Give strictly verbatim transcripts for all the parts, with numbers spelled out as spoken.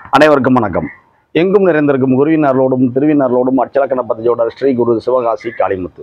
அனைவருக்கும் வணக்கம். எங்கும் நிறைந்திருக்கும் குருவினர்களோடும் திருவினர்களோடும் அச்சலக்கண பத்தியோட ஸ்ரீ குரு சிவகாசி காளிமுத்து.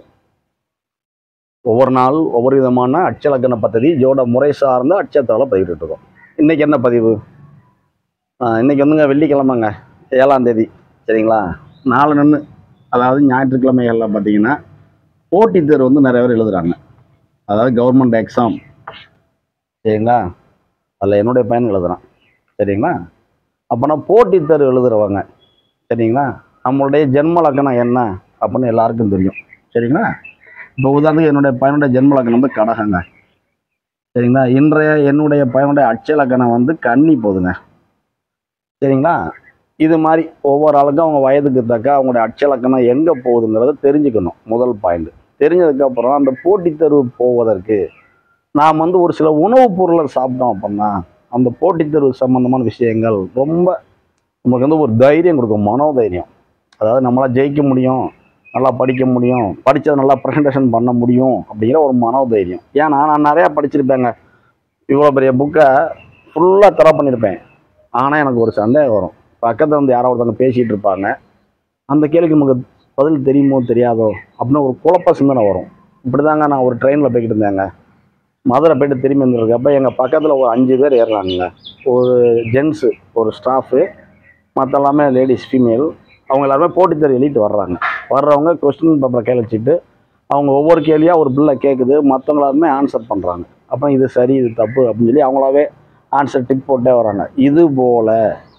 ஒவ்வொரு நாள் ஒவ்வொரு விதமான அச்சலக்கண பദ്ധதி ஜோட முறை சார்ந்த அச்சத்தால் பதிவிட்டு இருக்கோம். இன்னைக்கு என்ன பதிவு? இன்னைக்கு வந்துங்க வெள்ளிக்கிழமைங்க, ஏழாம் தேதி. சரிங்களா? நாலு நின்று அதாவது ஞாயிற்றுக்கிழமைகளில் பார்த்தீங்கன்னா போட்டித் தேர்வு வந்து நிறைய பேர் எழுதுறாங்க. அதாவது கவர்மெண்ட் எக்ஸாம். சரிங்களா? அதில் என்னுடைய பையன் எழுதுறான். சரிங்களா? அப்போனா போட்டித் தேர்வு எழுதுறவங்க, சரிங்களா, நம்மளுடைய ஜென்ம லக்னம் என்ன அப்படின்னு எல்லாருக்கும் தெரியும். சரிங்களா? இப்போ உதாரணத்துக்கு என்னுடைய பையனுடைய ஜென்ம லக்னம் வந்து கடகங்க. சரிங்களா? இன்றைய என்னுடைய பையனுடைய அட்ச லக்னம் வந்து கன்னி போகுதுங்க. சரிங்களா? இது மாதிரி ஒவ்வொரு ஆளுக்கும் அவங்க வயதுக்கு தக்க அவங்களுடைய அட்ச லக்னம் எங்கே போகுதுங்கிறத தெரிஞ்சுக்கணும். முதல் பாயிண்ட். தெரிஞ்சதுக்கப்புறம் அந்த போட்டித் தேர்வு போவதற்கு நாம் வந்து ஒரு சில உணவுப் பொருளை சாப்பிட்டோம் அப்படின்னா அந்த போட்டித் தேர்வு சம்பந்தமான விஷயங்கள் ரொம்ப நமக்கு வந்து ஒரு தைரியம் கொடுக்கும், மனோதைரியம். அதாவது நம்மளால் ஜெயிக்க முடியும், நல்லா படிக்க முடியும், படித்ததை நல்லா ப்ரெசன்டேஷன் பண்ண முடியும் அப்படிங்கிற ஒரு மனோதைரியம். ஏன்னா நான் நிறையா படிச்சிருப்பேங்க. இவ்வளோ பெரிய புக்கை ஃபுல்லாக தர பண்ணியிருப்பேன். ஆனால் எனக்கு ஒரு சந்தேகம் வரும். பக்கத்தில் வந்து யாரோ ஒருத்தவங்க பேசிகிட்டு இருப்பாங்க. அந்த கேள்விக்கு நமக்கு பதில் தெரியுமோ தெரியாதோ அப்படின்னு ஒரு குழப்ப சிந்தனை வரும். இப்படி தாங்க நான் ஒரு ட்ரெயினில் போய்கிட்டு இருந்தேங்க. மதுரை போய்ட்டு திரும்பி வந்துருக்கப்போ எங்கள் பக்கத்தில் ஒரு அஞ்சு பேர் ஏறுறாங்க. ஒரு ஜென்ஸு, ஒரு ஸ்டாஃபு, மற்ற எல்லாமே லேடிஸ், ஃபீமேல். அவங்க எல்லாருமே போட்டித் தேர்வு எழுதிட்டு வர்றாங்க. வர்றவங்க கொஸ்டின் பேப்பரை கையில் வச்சுட்டு அவங்க ஒவ்வொரு கேள்வியாக ஒரு பிள்ளை கேட்குது, மற்றவங்க எல்லாருமே ஆன்சர் பண்ணுறாங்க. அப்புறம் இது சரி இது தப்பு அப்படின்னு சொல்லி அவங்களாவே ஆன்சர் டிக் போட்டே வராங்க. இது போல்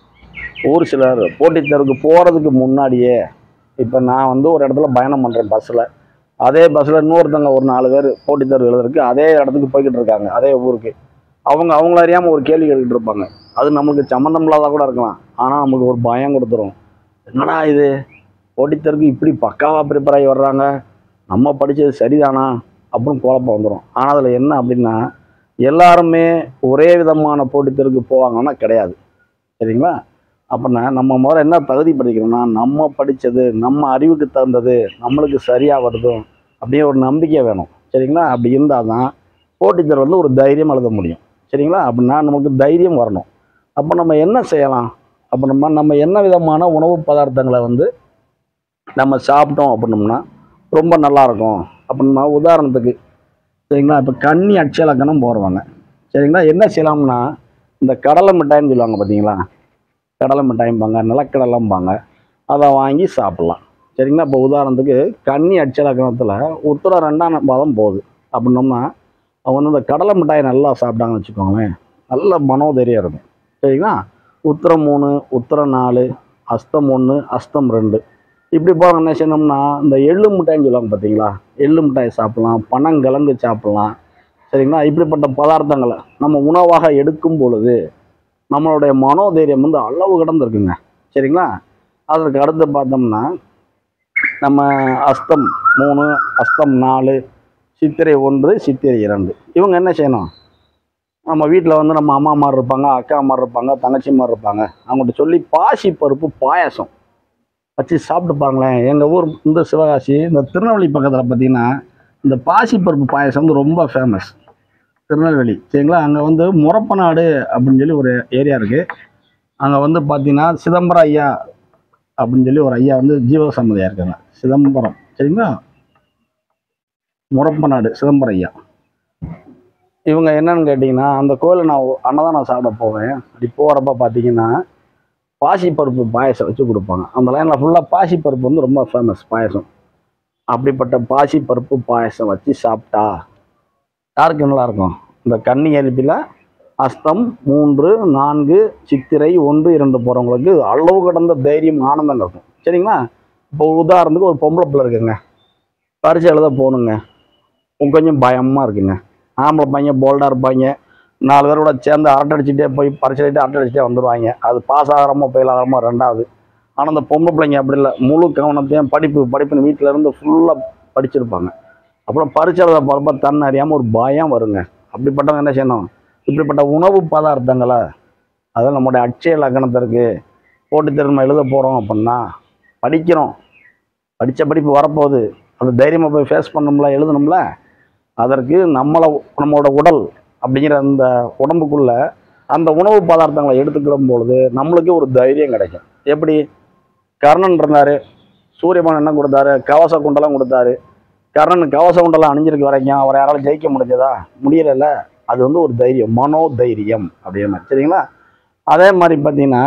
ஒரு சிலர் போட்டித் தேர்வுக்கு போகிறதுக்கு முன்னாடியே, இப்போ நான் வந்து ஒரு இடத்துல பயணம் பண்ணுறேன் பஸ்ஸில். அதே பஸ்ஸில் இன்னொருத்தவங்க ஒரு நாலு பேர் போட்டித் தேர்வு எழுதுறதுக்கு அதே இடத்துக்கு போய்கிட்டு இருக்காங்க, அதே ஊருக்கு. அவங்க அவங்கள அறியாமல் ஒரு கேள்வி கேட்டுக்கிட்டு இருப்பாங்க. அது நம்மளுக்கு சம்மந்தம் இல்லாத கூட இருக்கலாம். ஆனால் நம்மளுக்கு ஒரு பயம் கொடுத்துரும். என்னடா இது, போட்டித் தேர்வுக்கு இப்படி பக்காவாக ப்ரிப்பேர் ஆகி வர்றாங்க, நம்ம படித்தது சரிதானா அப்படின்னு குழப்பம் வந்துடும். ஆனால் அதில் என்ன அப்படின்னா, எல்லாருமே ஒரே விதமான போட்டித் தேர்வுக்கு போவாங்கன்னா கிடையாது. சரிங்களா? அப்படின்னா நம்ம முதல்ல என்ன தகுதி படிக்கணும்னா, நம்ம படித்தது நம்ம அறிவுக்கு தகுந்தது நம்மளுக்கு சரியாக வருதோ அப்படியே ஒரு நம்பிக்கை வேணும். சரிங்களா? அப்படி இருந்தால் தான் போட்டித் தேர்வு வந்து ஒரு தைரியம் எழுத முடியும். சரிங்களா? அப்படின்னா நமக்கு தைரியம் வரணும். அப்போ நம்ம என்ன செய்யலாம்? அப்போ நம்ம நம்ம என்ன விதமான உணவு பதார்த்தங்களை வந்து நம்ம சாப்பிட்டோம் அப்படின்னோம்னா ரொம்ப நல்லாயிருக்கும் அப்படின்னா, உதாரணத்துக்கு சரிங்களா, இப்போ கன்னி அட்ச லக்னம் போடுவாங்க. சரிங்களா? என்ன செய்யலாம்னா, இந்த கடலை மிட்டாய்ன்னு சொல்லுவாங்க பார்த்தீங்களா, கடலை மிட்டாய்ம்பாங்க, நிலக்கடலைம்பாங்க, அதை வாங்கி சாப்பிட்லாம். சரிங்களா? இப்போ உதாரணத்துக்கு கன்னி அட்ச லக்னத்தில் உத்திரம் ரெண்டாம் பாதம் போகுது அப்படின்னோம்னா அவங்க வந்து இந்த கடலை மிட்டாயை நல்லா சாப்பிட்டாங்கன்னு வச்சுக்கோங்களேன், நல்ல மனோதைரியம் இருக்கும். சரிங்களா? உத்திரம் மூணு, உத்திரம் நாலு, அஸ்தம் ஒன்று, அஸ்தம் ரெண்டு, இப்படி போகிற என்ன செய்யணும்னா இந்த எள்ளு மிட்டாய்ன்னு சொல்லுவாங்க பார்த்தீங்களா, எள்ளு மிட்டாயை சாப்பிட்லாம், பனங்கிழங்கு சாப்பிட்லாம். சரிங்களா? இப்படிப்பட்ட பதார்த்தங்களை நம்ம உணவாக எடுக்கும் பொழுது நம்மளுடைய மனோதைரியம் வந்து அளவு கடந்திருக்குங்க. சரிங்களா? அதற்கு அடுத்து பார்த்தோம்னா நம்ம அஸ்தம் மூணு, அஸ்தம் நாலு, சித்திரை ஒன்று, சித்திரை இரண்டு, இவங்க என்ன செய்யணும், நம்ம வீட்டில் வந்து நம்ம அம்மா மாதிரி இருப்பாங்க, அக்கா மாதிரி இருப்பாங்க, தங்கச்சி மாதிரி இருப்பாங்க, அவங்கள்ட்ட சொல்லி பாசி பருப்பு பாயசம் வச்சு சாப்பிட்டு பாருங்களேன். எங்கள் ஊர் இந்த சிவகாசி, இந்த திருநெல்வேலி பக்கத்தில் பார்த்தீங்கன்னா இந்த பாசி பருப்பு பாயசம் வந்து ரொம்ப ஃபேமஸ். திருநெல்வேலி. சரிங்களா? அங்கே வந்து முறப்பநாடு அப்படின்னு சொல்லி ஒரு ஏரியா இருக்குது. அங்கே வந்து பார்த்தீங்கன்னா சிதம்பரம் ஐயா அப்படின்னு சொல்லி ஒரு ஐயா வந்து ஜீவசம்மதியாக இருக்காங்க, சிதம்பரம். சரிங்களா? முறப்பநாடு சிதம்பரம் ஐயா. இவங்க என்னன்னு கேட்டிங்கன்னா, அந்த கோயிலில் நான் அன்னதானம் சாப்பிட போவேன். அப்படி போகிறப்ப பார்த்தீங்கன்னா பாசிப்பருப்பு பாயசம் வச்சு கொடுப்பாங்க. அந்த லைனில் ஃபுல்லாக பாசிப்பருப்பு வந்து ரொம்ப ஃபேமஸ் பாயசம். அப்படிப்பட்ட பாசிப்பருப்பு பாயசம் வச்சு சாப்பிட்டா யாருக்கு நல்லாயிருக்கும்? இந்த கன்னி எழுப்பில் அஸ்தம் மூன்று, நான்கு, சித்திரை ஒன்று, இரண்டு போகிறவங்களுக்கு அளவு கடந்த தைரியம், ஆனந்தம் இருக்கும். சரிங்களா? இப்போ உதாரணத்துக்கு ஒரு பொம்பளை பிள்ளை இருக்குங்க, பரிசை எழுத போகணுங்க, கொஞ்சம் பயமாக இருக்குங்க. ஆம்பளை பையன் போல்டாக இருப்பாங்க, நாலு பேரோட சேர்ந்து அரட்டை அடிச்சுட்டே போய் பரிசை எழுதிட்டு அரட்டை அடிச்சுட்டே வந்துடுவாங்க. அது பாஸ் ஆகிறமோ ஃபெயில் ஆகிறமோ ரெண்டாவது. ஆனால் அந்த பொம்பளை பிள்ளைங்க அப்படி இல்லை, முழு கவனத்தையும் படிப்பு படிப்புன்னு வீட்டில் இருந்து ஃபுல்லாக படிச்சிருப்பாங்க. அப்புறம் பரிசை எழுத போகிறப்ப தன்னை அறியாமல் ஒரு பயம் வருங்க. அப்படிப்பட்டவங்க என்ன செய்யணும், இப்படிப்பட்ட உணவு பதார்த்தங்களை, அதாவது நம்முடைய அட்சய லக்னத்திற்கு போட்டித் தேர்வு எழுத போகிறோம் அப்படின்னா படிக்கிறோம், படித்த படிப்பு வரப்போகுது, அந்த தைரியமாக போய் ஃபேஸ் பண்ணணும்ல, எழுதணும்ல. அதற்கு நம்மளை நம்மளோட உடல் அப்படிங்கிற அந்த உடம்புக்குள்ளே அந்த உணவு பதார்த்தங்களை எடுத்துக்கிடும் பொழுது நம்மளுக்கே ஒரு தைரியம் கிடைக்கும். எப்படி கர்ணன் இருந்தார், சூரியபான் என்ன கொடுத்தாரு, கவச குண்டலம் கொடுத்தாரு. கர்ணன் கவச குண்டலம் அணிஞ்சிருக்க வரைக்கும் அவரை யாராலும் ஜெயிக்க முடிஞ்சதா? முடியலைல்ல. அது வந்து ஒரு தைரியம், மனோ தைரியம் அப்படின்னு. சரிங்களா? அதே மாதிரி பார்த்தீங்கன்னா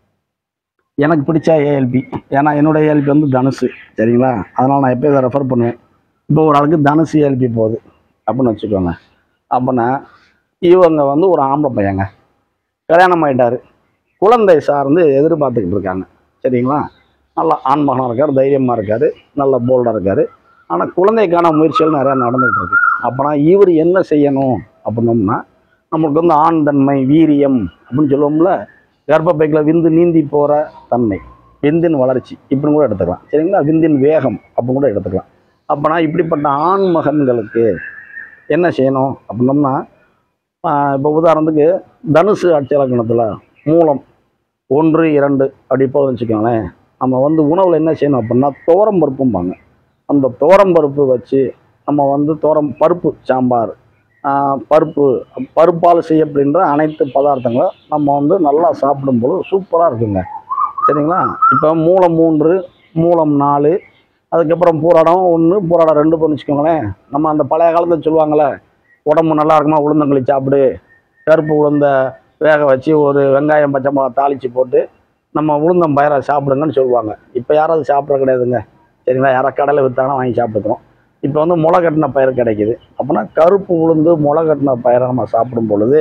எனக்கு பிடிச்ச ஏஎல்பி, ஏன்னா என்னுடைய ஏஎல்பி வந்து தனுசு. சரிங்களா? அதனால் நான் எப்போயும் இதை ரெஃபர் பண்ணுவேன். இப்போ ஒரு ஆளுக்கு தனுசு ஏஎல்பி போகுது அப்படின்னு வச்சுக்கோங்க. அப்படின்னா இவங்க வந்து ஒரு ஆம்பளை பையங்க, கல்யாணம் ஆகிட்டார், குழந்தை சார்ந்து எதிர்பார்த்துக்கிட்டு இருக்காங்க. சரிங்களா? நல்லா ஆண்மகனாக இருக்கார், தைரியமாக இருக்கார், நல்ல போல்டாக இருக்கார். ஆனால் குழந்தைக்கான முயற்சிகள் நிறையா நடந்துகிட்டு இருக்கு. அப்போனா இவர் என்ன செய்யணும் அப்படின்னோம்னா, நம்மளுக்கு வந்து ஆண் தன்மை, வீரியம் அப்படின்னு சொல்லுவோம்ல, கர்ப்பப்பைக்கில் விந்து நீந்தி போகிற தன்மை, விந்தின் வளர்ச்சி இப்படின்னு கூட எடுத்துக்கலாம். சரிங்களா? விந்தின் வேகம் அப்படின்னு கூட எடுத்துக்கலாம். அப்போனா இப்படிப்பட்ட ஆண் மகன்களுக்கு என்ன செய்யணும் அப்படின்னோம்னா, இப்போ உதாரணத்துக்கு தனுசு ஆட்சி இலக்கணத்தில் மூலம் ஒன்று இரண்டு அப்படி போதுன்னு வச்சுக்கோங்களேன். நம்ம வந்து உணவில் என்ன செய்யணும் அப்படின்னா துவரம் பருப்பும்பாங்க. அந்த துவரம் பருப்பு வச்சு நம்ம வந்து துவரம் பருப்பு சாம்பார், பருப்பு பருப்பால் செய்யப்படுகின்ற அனைத்து பதார்த்தங்களும் நம்ம வந்து நல்லா சாப்பிடும்போது சூப்பராக இருக்குங்க. சரிங்களா? இப்போ மூலம் மூன்று, மூலம் நாலு, அதுக்கப்புறம் பூராடம் ஒன்று, பூராடம் ரெண்டு போன்னு வச்சுக்கோங்களேன். நம்ம அந்த பழைய காலத்தில் சொல்லுவாங்களே, உடம்பு நல்லா இருக்குமா உளுந்தங்களி சாப்பிடு, கருப்பு உளுந்த வேக வச்சு ஒரு வெங்காயம் பச்சை மிளகா தாளித்து போட்டு நம்ம உளுந்தம் பயிரை சாப்பிடுங்கன்னு சொல்லுவாங்க. இப்போ யாராவது சாப்பிட்ற கிடையாதுங்க. சரிங்களா? யாராவது கடையில் விற்றாங்கன்னா வாங்கி சாப்பிட்டுக்கிறோம். இப்போ வந்து முளை கட்டின பயிர் கிடைக்கிது. அப்படின்னா கருப்பு உளுந்து முளை கட்டின பயிரை நம்ம சாப்பிடும் பொழுது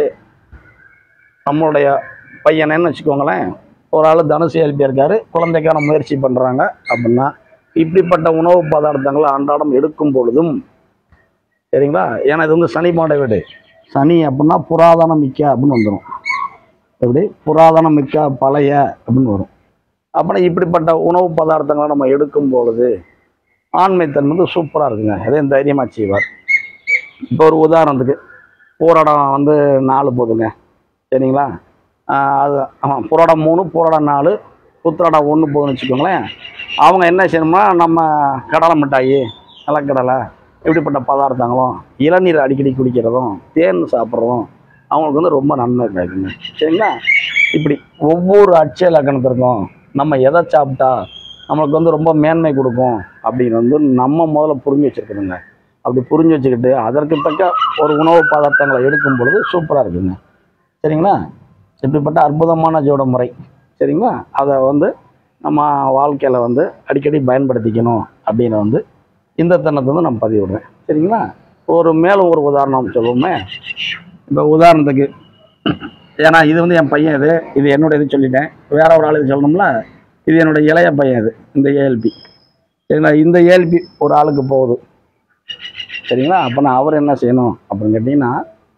நம்மளுடைய பையனேன்னு வச்சுக்கோங்களேன், ஒரு ஆள் தனுசு ஏஎல்பி இருக்கார், குழந்தைக்கான முயற்சி பண்ணுறாங்க அப்படின்னா இப்படிப்பட்ட உணவு பதார்த்தங்களை அன்றாடம் எடுக்கும் பொழுதும், சரிங்களா? ஏன்னா இது வந்து சனி மாட வீடு. சனி அப்படின்னா புராதனம் மிக்க அப்படின்னு வந்துடும். எப்படி புராதனம் மிக்க பழைய அப்படின்னு வரும். அப்படின்னா இப்படிப்பட்ட உணவு பதார்த்தங்களை நம்ம எடுக்கும் பொழுது ஆண்மைத்தன்மை வந்து சூப்பராக இருக்குங்க. எதையும் தைரியமாக செய்வார். இப்போ ஒரு உதாரணத்துக்கு பூராடம் வந்து நாலு போதுங்க. சரிங்களா? அது ஆமாம், பூராடம் மூணு, பூராடம் நாலு, புத்திராடம் ஒன்று போதுன்னு வச்சுக்கோங்களேன். அவங்க என்ன செய்யணும்னா நம்ம கடலை மிட்டாயி, நிலக்கடலை இப்படிப்பட்ட பதார்த்தங்களும், இளநீர் அடிக்கடி குடிக்கிறதும், தேன் சாப்பிட்றதும் அவங்களுக்கு வந்து ரொம்ப நன்மை கிடைக்குங்க. சரிங்களா? இப்படி ஒவ்வொரு அட்சய லக்கணத்திற்கும் நம்ம எதை சாப்பிட்டா நம்மளுக்கு வந்து ரொம்ப மேன்மை கொடுக்கும் அப்படின்னு வந்து நம்ம முதல்ல புரிஞ்சு வச்சுருக்கணுங்க. அப்படி புரிஞ்சு வச்சுக்கிட்டு அதற்கு தக்க ஒரு உணவு பதார்த்தங்களை எடுக்கும் பொழுது சூப்பராக இருக்குங்க. சரிங்களா? இப்படிப்பட்ட அற்புதமான ஜோட முறை, சரிங்களா, அதை வந்து நம்ம வாழ்க்கையில் வந்து அடிக்கடி பயன்படுத்திக்கணும் அப்படின்னு வந்து இந்த தருணத்தை வந்து நான் பதிவிடுறேன். சரிங்களா? ஒரு மேலும் ஒரு உதாரணம் சொல்லுவோமே. இப்போ உதாரணத்துக்கு, ஏன்னா இது வந்து என் பையன், இது இது என்னோட இது சொல்லிட்டேன், வேற ஒரு ஆள் இது சொல்லணும்ல. இது என்னோட இளைய பையன், இது இந்த ஏஎல்பி. சரிங்களா? இந்த ஏஎல்பி ஒரு ஆளுக்கு போகுது. சரிங்களா? அப்போ நான் அவர் என்ன செய்யணும் அப்படின்னு கேட்டிங்கன்னா,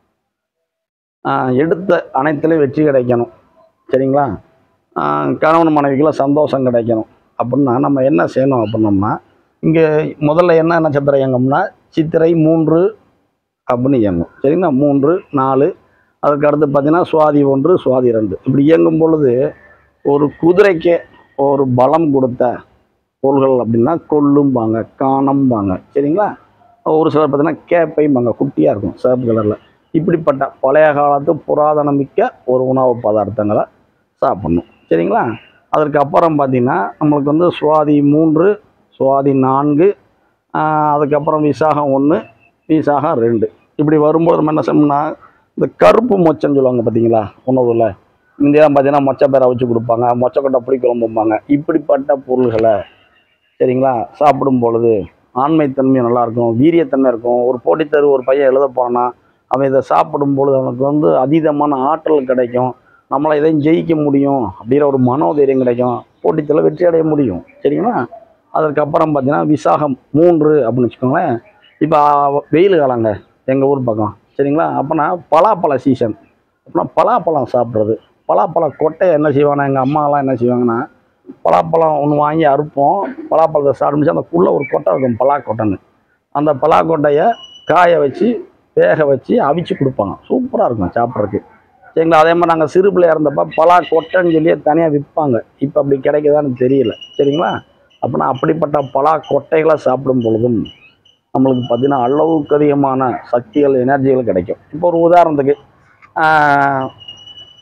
எடுத்த அனைத்துலேயும் வெற்றி கிடைக்கணும். சரிங்களா? கணவன் மனைவிக்குள்ள சந்தோஷம் கிடைக்கணும் அப்படின்னா நம்ம என்ன செய்யணும் அப்படின்னோம்னா, இங்கே முதல்ல என்ன நட்சத்திரம் இயங்கும்னா சித்திரை மூன்று அப்படின்னு இயங்கும். சரிங்களா? மூன்று நாலு, அதுக்கு அடுத்து பார்த்தீங்கன்னா சுவாதி ஒன்று, சுவாதி ரெண்டு. இப்படி இயங்கும் பொழுது ஒரு குதிரைக்கு ஒரு பலம் கொடுத்த பொருள்கள் அப்படின்னா கொள்ளும்பாங்க, காணம்பாங்க. சரிங்களா? ஒரு சிலர் பார்த்தீங்கன்னா கேப்பைம்பாங்க, குட்டியாக இருக்கும் சிவப்பு கலரில். இப்படிப்பட்ட பழைய காலத்து புராதனம் மிக்க ஒரு உணவு பதார்த்தங்களை சாப்பிட்ணும். சரிங்களா? அதற்கு அப்புறம் பார்த்திங்கன்னா நம்மளுக்கு வந்து சுவாதி மூன்று, சுவாதி நான்கு, அதுக்கப்புறம் விசாகம் ஒன்று, விசாகம் ரெண்டு. இப்படி வரும்போது நம்ம என்ன செய்யணும்னா, இந்த கருப்பு மொச்சன்னு சொல்லுவாங்க பார்த்தீங்களா உணவில். இந்தியாவில் பார்த்தீங்கன்னா மொச்சை பேரை வச்சு கொடுப்பாங்க, மொச்சக்கொட்டை புளி குழம்பும்பாங்க. இப்படிப்பட்ட பொருள்களை சரிங்களா சாப்பிடும் பொழுது ஆண்மைத்தன்மை நல்லாயிருக்கும், வீரியத்தன்மை இருக்கும். ஒரு போட்டித்தரு ஒரு பையன் எழுத போனான்னா அவன் இதை சாப்பிடும் பொழுது அவனுக்கு வந்து அதீதமான ஆற்றல் கிடைக்கும். நம்மளை இதையும் ஜெயிக்க முடியும் அப்படிங்கிற ஒரு மனோதைரியம் கிடைக்கும், போட்டித்தில் வெற்றி அடைய முடியும். சரிங்களா? அதற்கப்புறம் பார்த்தீங்கன்னா விசாகம் மூன்று அப்படின்னு வச்சுக்கோங்களேன். இப்போ வெயில் காலங்க எங்கள் ஊர் பக்கம். சரிங்களா? அப்போனா பலாப்பழ சீசன். அப்படின்னா பலாப்பழம் சாப்பிட்றது, பலாப்பழ கொட்டையை என்ன செய்வாங்கன்னா எங்கள் அம்மாலாம் என்ன செய்வாங்கன்னா, பலாப்பழம் ஒன்று வாங்கி அறுப்போம், பலாப்பழத்தை சாப்பிடுச்சு அந்த குள்ளே ஒரு கொட்டை இருக்கும் பலாக்கொட்டைன்னு. அந்த பலாக்கொட்டையை காய வச்சு வேக வச்சு அவிச்சு கொடுப்பாங்க, சூப்பராக இருக்கும் சாப்பிட்றதுக்கு. சரிங்களா? அதே மாதிரி நாங்கள் சிறு பிள்ளையாக இருந்தப்போ பலா கொட்டைன்னு சொல்லியே தனியாக விற்பாங்க. இப்போ அப்படி கிடைக்குதான்னு தெரியல. சரிங்களா? அப்படின்னா அப்படிப்பட்ட பலா கொட்டைகளை சாப்பிடும் பொழுதும் நம்மளுக்கு பார்த்திங்கன்னா அளவுக்கு அதிகமான சக்திகள், எனர்ஜிகள் கிடைக்கும். இப்போ ஒரு உதாரணத்துக்கு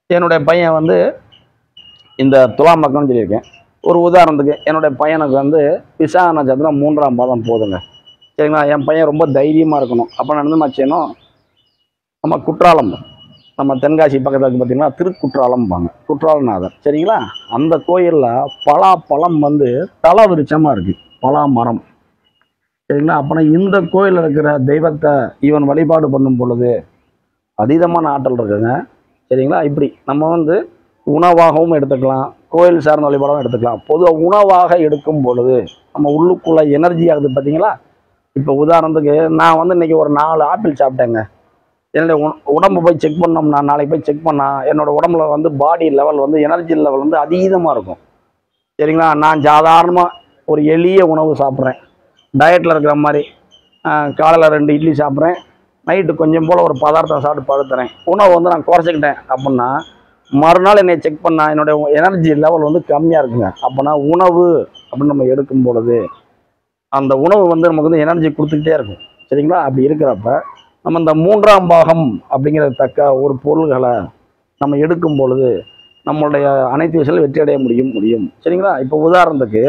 என்னுடைய பையன் வந்து இந்த துலாம் லக்னம்னு சொல்லியிருக்கேன். ஒரு உதாரணத்துக்கு என்னுடைய பையனுக்கு வந்து விசாக நட்சத்திரம் மூன்றாம் பாதம் போதுங்க. சரிங்களா? என் பையன் ரொம்ப தைரியமாக இருக்கணும். அப்போ நான் என்ன செய்யணும், நம்ம குற்றாலம், நம்ம தென்காசி பக்கத்தில் இருக்குது பார்த்தீங்கன்னா, திருக்குற்றாலம்பாங்க, குற்றாலநாதர். சரிங்களா? அந்த கோயிலில் பலா பழம் வந்து தலை விருட்சமாக இருக்குது, பலா மரம். சரிங்களா? அப்போனா இந்த கோயிலில் இருக்கிற தெய்வத்தை இவன் வழிபாடு பண்ணும் பொழுது அதீதமான ஆற்றல் இருக்குங்க. சரிங்களா? இப்படி நம்ம வந்து உணவாகவும் எடுத்துக்கலாம், கோயில் சார்ந்த வழிபாடாகவும் எடுத்துக்கலாம். பொதுவாக உணவாக எடுக்கும் பொழுது நம்ம உள்ளுக்குள்ளே எனர்ஜி ஆகுது பார்த்தீங்களா? இப்போ உதாரணத்துக்கு நான் வந்து இன்றைக்கி ஒரு நாலு ஆப்பிள் சாப்பிட்டேங்க. என்னுடைய உடம்பு போய் செக் பண்ணோம்னா, நாளைக்கு போய் செக் பண்ணால் என்னோடய உடம்புல வந்து பாடி லெவல் வந்து எனர்ஜி லெவல் வந்து அதீதமாக இருக்கும். சரிங்களா? நான் சாதாரணமாக ஒரு எளிய உணவு சாப்பிட்றேன், டயட்டில் இருக்கிற மாதிரி. காலையில் ரெண்டு இட்லி சாப்பிட்றேன், நைட்டு கொஞ்சம் போல் ஒரு பதார்த்தம் சாப்பிட்டு படுத்துறேன். உணவு வந்து நான் குறைச்சிக்கிட்டேன் அப்படின்னா மறுநாள் என்னை செக் பண்ணால் என்னுடைய எனர்ஜி லெவல் வந்து கம்மியாக இருக்குங்க. அப்போனா உணவு அப்படின்னு நம்ம எடுக்கும் பொழுது அந்த உணவு வந்து நமக்கு வந்து எனர்ஜி கொடுத்துக்கிட்டே இருக்கும். சரிங்களா? அப்படி இருக்கிறப்ப நம்ம இந்த மூன்றாம் பாகம் அப்படிங்கிற தக்க ஒரு பொருள்களை நம்ம எடுக்கும் பொழுது நம்மளுடைய அனைத்து விஷயங்களும் வெற்றி அடைய முடியும் முடியும் சரிங்களா? இப்போ உதாரணத்துக்கு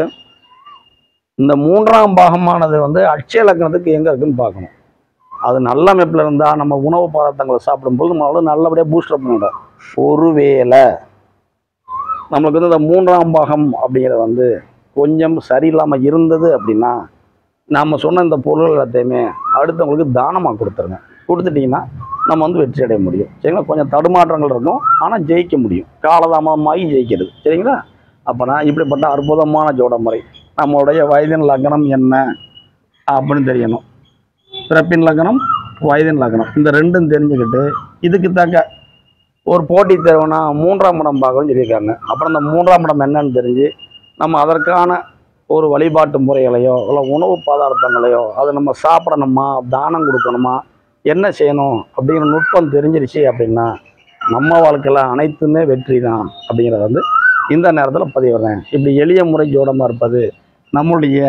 இந்த மூன்றாம் பாகமானது வந்து அட்சய லக்னத்துக்கு எங்கே இருக்குன்னு பார்க்கணும். அது நல்ல அமைப்பில் இருந்தால் நம்ம உணவு பதார்த்தங்களை சாப்பிடும்போது நம்மளால நல்லபடியாக பூஸ்டப் பண்ணிடும். ஒருவேளை நம்மளுக்கு வந்து இந்த மூன்றாம் பாகம் அப்படிங்கிறது வந்து கொஞ்சம் சரியில்லாமல் இருந்தது அப்படின்னா நாம் சொன்ன இந்த பொருள் எல்லாத்தையுமே அடுத்தவங்களுக்கு தானமாக கொடுத்துருங்க. கொடுத்துட்டிங்கன்னா நம்ம வந்து வெற்றி அடைய முடியும். சரிங்களா? கொஞ்சம் தடுமாற்றங்கள் இருக்கும், ஆனால் ஜெயிக்க முடியும். காலதாமதமாகி ஜெயிக்கிறது. சரிங்களா? அப்போனா இப்படிப்பட்ட அற்புதமான ஜோட முறை, நம்மளுடைய வயதின் லக்னம் என்ன அப்படின்னு தெரியணும், பிறப்பின் லக்னம், வயதின் லக்னம், இந்த ரெண்டும் தெரிஞ்சுக்கிட்டு இதுக்கு தக்க ஒரு போட்டி தேர்வுனா மூன்றாம் இடம் பார்க்கணும்னு சொல்லியிருக்காங்க. அப்புறம் இந்த மூன்றாம் இடம் என்னன்னு தெரிஞ்சு நம்ம அதற்கான ஒரு வழிபாட்டு முறைகளையோ இல்லை உணவு பதார்த்தங்களையோ அதை நம்ம சாப்பிடணுமா, தானம் கொடுக்கணுமா, என்ன செய்யணும் அப்படிங்கிற நுட்பம் தெரிஞ்சிருச்சு அப்படின்னா நம்ம வாழ்க்கையில் அனைத்துமே வெற்றி தான் அப்படிங்கிறத வந்து இந்த நேரத்தில் பதிவிடுறேன். இப்படி எளிய முறை ஜோடமாக இருப்பது நம்முடைய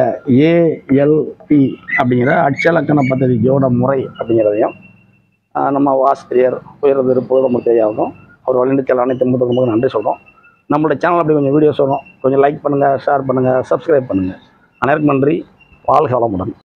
ஏஎல்பி அப்படிங்கிற அட்சலக்கண பദ്ധதி ஜோட முறை அப்படிங்கிறதையும் நம்ம ஆசிரியர் உயர்திரு புதுரமூர்த்தியாகவும் அவர் வழிநடத்தல் அனைத்து முதல் நன்றி சொல்கிறோம். நம்மளுடைய சேனல் அப்படி கொஞ்சம் வீடியோஸ் வரும், கொஞ்சம் லைக் பண்ணுங்கள், ஷேர் பண்ணுங்கள், சப்ஸ்கிரைப் பண்ணுங்கள். அனைவருக்கும் நன்றி. வாழ்க வளமுடன்.